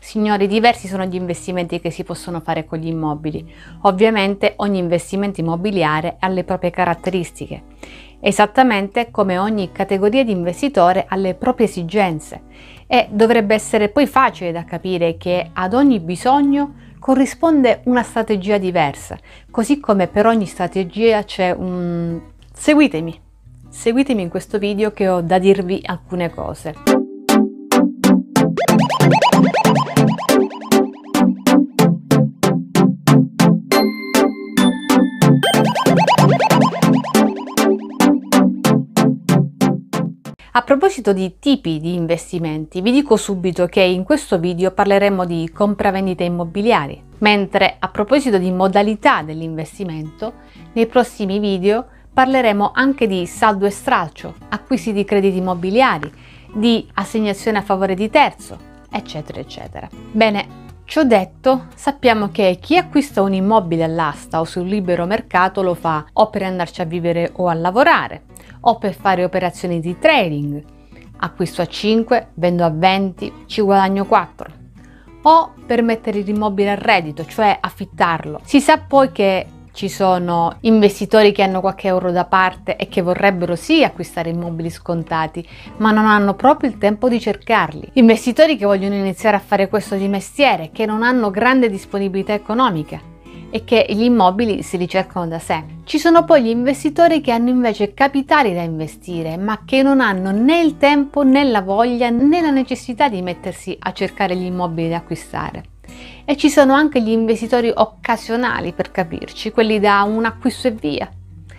Signori, diversi sono gli investimenti che si possono fare con gli immobili. Ovviamente ogni investimento immobiliare ha le proprie caratteristiche, esattamente come ogni categoria di investitore ha le proprie esigenze, e dovrebbe essere poi facile da capire che ad ogni bisogno corrisponde una strategia diversa, così come per ogni strategia c'è un... Seguitemi in questo video che ho da dirvi alcune cose. A proposito di tipi di investimenti, vi dico subito che in questo video parleremo di compravendite immobiliari, mentre a proposito di modalità dell'investimento, nei prossimi video parleremo anche di saldo e stralcio, acquisti di crediti immobiliari, di assegnazione a favore di terzo, eccetera eccetera. Bene, ciò detto, sappiamo che chi acquista un immobile all'asta o sul libero mercato lo fa o per andarci a vivere o a lavorare, o per fare operazioni di trading, acquisto a 5, vendo a 20, ci guadagno 4, o per mettere l'immobile a reddito, cioè affittarlo. Si sa poi che ci sono investitori che hanno qualche euro da parte e che vorrebbero sì acquistare immobili scontati, ma non hanno proprio il tempo di cercarli. Investitori che vogliono iniziare a fare questo di mestiere, che non hanno grande disponibilità economica e che gli immobili si ricercano da sé. Ci sono poi gli investitori che hanno invece capitali da investire, ma che non hanno né il tempo né la voglia né la necessità di mettersi a cercare gli immobili da acquistare. E ci sono anche gli investitori occasionali, per capirci, quelli da un acquisto e via,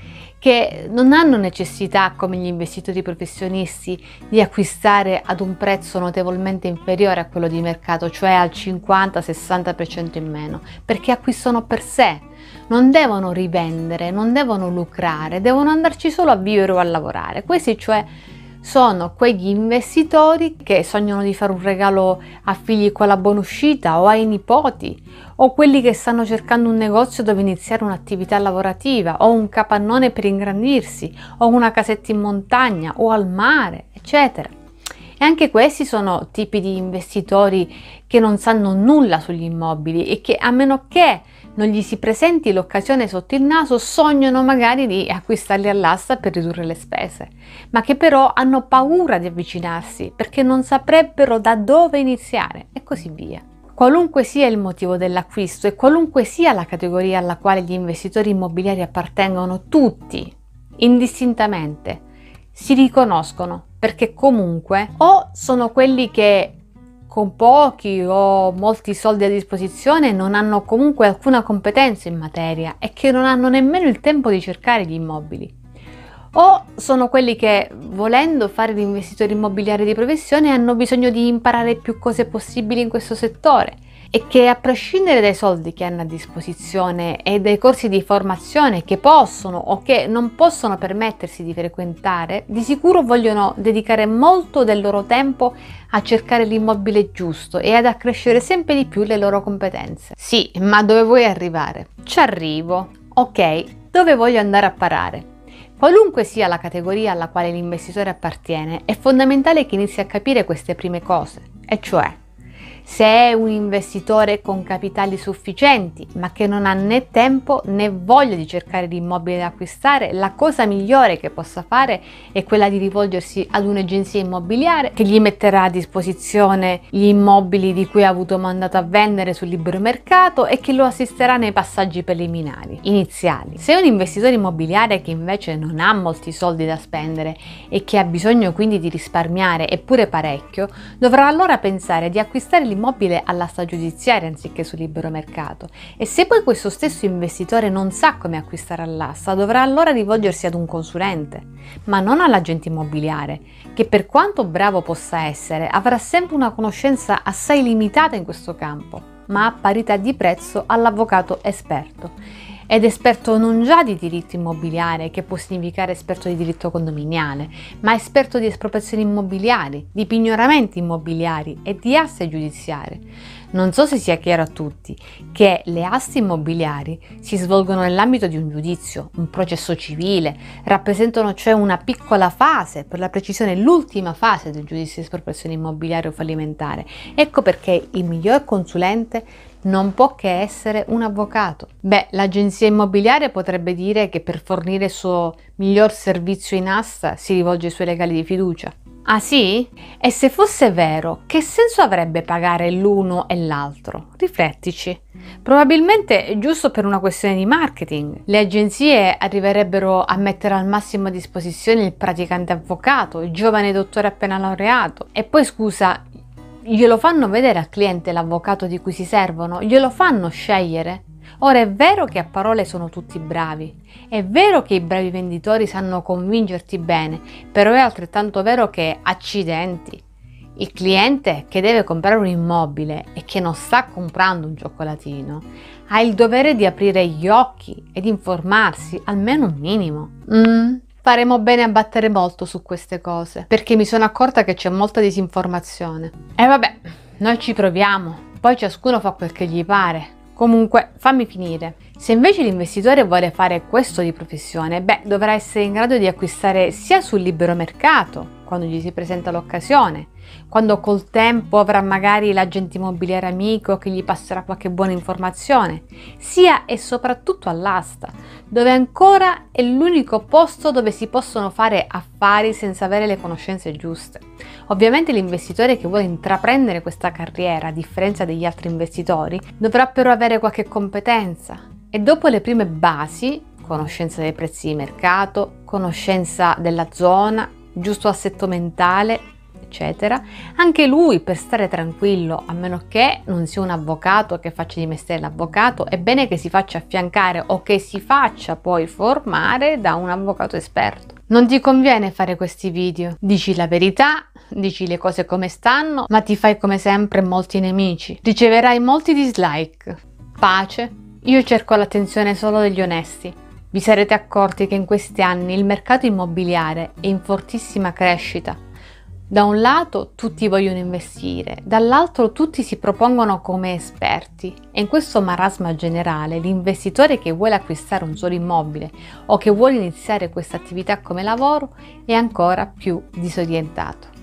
che non hanno necessità, come gli investitori professionisti, di acquistare ad un prezzo notevolmente inferiore a quello di mercato, cioè al 50-60% in meno, perché acquistano per sé, non devono rivendere, non devono lucrare, devono andarci solo a vivere o a lavorare. Questi cioè sono quegli investitori che sognano di fare un regalo a figli con la buona uscita o ai nipoti, o quelli che stanno cercando un negozio dove iniziare un'attività lavorativa, o un capannone per ingrandirsi, o una casetta in montagna o al mare, eccetera. E anche questi sono tipi di investitori che non sanno nulla sugli immobili e che, a meno che non gli si presenti l'occasione sotto il naso, sognano magari di acquistarli all'asta per ridurre le spese, ma che però hanno paura di avvicinarsi perché non saprebbero da dove iniziare e così via. Qualunque sia il motivo dell'acquisto e qualunque sia la categoria alla quale gli investitori immobiliari appartengono, tutti, indistintamente, si riconoscono perché comunque o sono quelli che con pochi o molti soldi a disposizione non hanno comunque alcuna competenza in materia e che non hanno nemmeno il tempo di cercare gli immobili, o sono quelli che, volendo fare l'investitore immobiliare di professione, hanno bisogno di imparare più cose possibili in questo settore e che, a prescindere dai soldi che hanno a disposizione e dai corsi di formazione che possono o che non possono permettersi di frequentare, di sicuro vogliono dedicare molto del loro tempo a cercare l'immobile giusto e ad accrescere sempre di più le loro competenze. Sì, ma dove vuoi arrivare? Ci arrivo. Ok, dove voglio andare a parare? Qualunque sia la categoria alla quale l'investitore appartiene, è fondamentale che inizi a capire queste prime cose, e cioè se è un investitore con capitali sufficienti ma che non ha né tempo né voglia di cercare l'immobile da acquistare, la cosa migliore che possa fare è quella di rivolgersi ad un'agenzia immobiliare che gli metterà a disposizione gli immobili di cui ha avuto mandato a vendere sul libero mercato e che lo assisterà nei passaggi preliminari, iniziali. Se è un investitore immobiliare che invece non ha molti soldi da spendere e che ha bisogno quindi di risparmiare, eppure parecchio, dovrà allora pensare di acquistare l'immobile all'asta giudiziaria anziché sul libero mercato, e se poi questo stesso investitore non sa come acquistare all'asta, dovrà allora rivolgersi ad un consulente, ma non all'agente immobiliare, che per quanto bravo possa essere avrà sempre una conoscenza assai limitata in questo campo, ma a parità di prezzo all'avvocato esperto. ed esperto non già di diritto immobiliare, che può significare esperto di diritto condominiale, ma esperto di espropriazioni immobiliari, di pignoramenti immobiliari e di aste giudiziarie. Non so se sia chiaro a tutti che le aste immobiliari si svolgono nell'ambito di un giudizio, un processo civile, rappresentano cioè una piccola fase, per la precisione l'ultima fase del giudizio di espropriazione immobiliare o fallimentare. Ecco perché il miglior consulente non può che essere un avvocato. L'agenzia immobiliare potrebbe dire che per fornire il suo miglior servizio in asta si rivolge ai suoi legali di fiducia. Ah sì? E se fosse vero, che senso avrebbe pagare l'uno e l'altro? Riflettici. Probabilmente è giusto per una questione di marketing. Le agenzie arriverebbero a mettere al massimo a disposizione il praticante avvocato, il giovane dottore appena laureato. E poi scusa, glielo fanno vedere al cliente l'avvocato di cui si servono? Glielo fanno scegliere? Ora è vero che a parole sono tutti bravi, è vero che i bravi venditori sanno convincerti bene, però è altrettanto vero che, accidenti, il cliente che deve comprare un immobile e che non sta comprando un cioccolatino ha il dovere di aprire gli occhi ed informarsi, almeno un minimo. Faremo bene a battere molto su queste cose, perché mi sono accorta che c'è molta disinformazione. E vabbè, noi ci proviamo, poi ciascuno fa quel che gli pare. Comunque, fammi finire. Se invece l'investitore vuole fare questo di professione, dovrà essere in grado di acquistare sia sul libero mercato, quando gli si presenta l'occasione, quando col tempo avrà magari l'agente immobiliare amico che gli passerà qualche buona informazione, sia e soprattutto all'asta, dove ancora è l'unico posto dove si possono fare affari senza avere le conoscenze giuste. Ovviamente l'investitore che vuole intraprendere questa carriera, a differenza degli altri investitori, dovrà però avere qualche competenza e dopo le prime basi, conoscenza dei prezzi di mercato, conoscenza della zona, giusto assetto mentale, eccetera, anche lui per stare tranquillo, a meno che non sia un avvocato che faccia di mestiere l'avvocato, è bene che si faccia affiancare o che si faccia poi formare da un avvocato esperto. Non ti conviene fare questi video, dici la verità, dici le cose come stanno, ma ti fai come sempre molti nemici, riceverai molti dislike. Pace, io cerco l'attenzione solo degli onesti. Vi sarete accorti che in questi anni il mercato immobiliare è in fortissima crescita. Da un lato tutti vogliono investire, dall'altro tutti si propongono come esperti e in questo marasma generale l'investitore che vuole acquistare un solo immobile o che vuole iniziare questa attività come lavoro è ancora più disorientato.